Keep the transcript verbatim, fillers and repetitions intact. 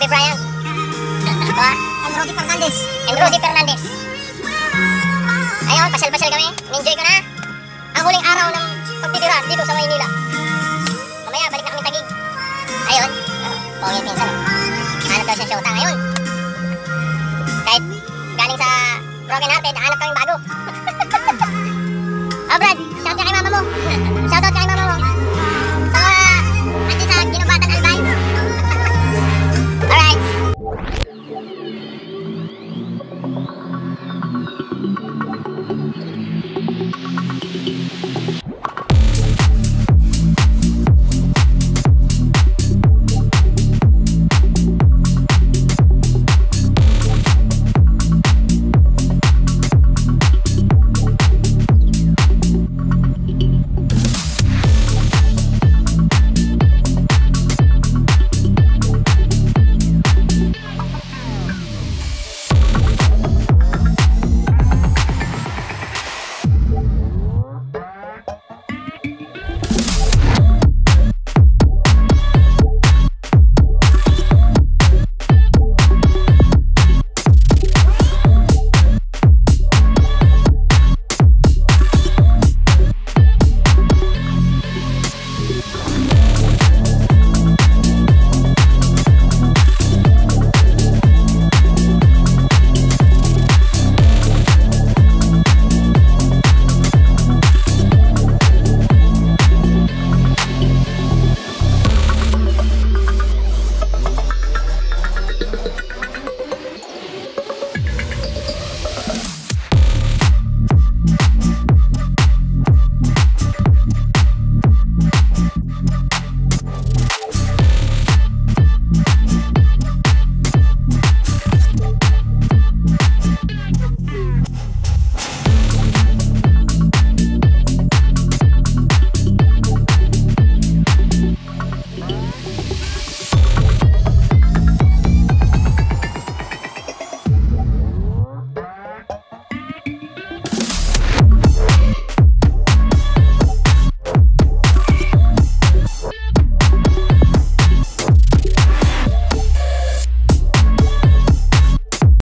Kobe Bryant. Ito ah. And Rudy Fernandez. And Rudy Fernandez. Ayun, pasyal-pasyal kami. Enjoy ko na. Ang huling araw ng pagtitira dito sa Maynila. Mamaya, balik na kami Taguig. Ayun. Oh, pogi pinsan eh. Hanap daw siya syota ngayon. Kahit galing sa broken hearted, hanap kami bago. Oh Brad, shout out kay mama mo. Shout out kay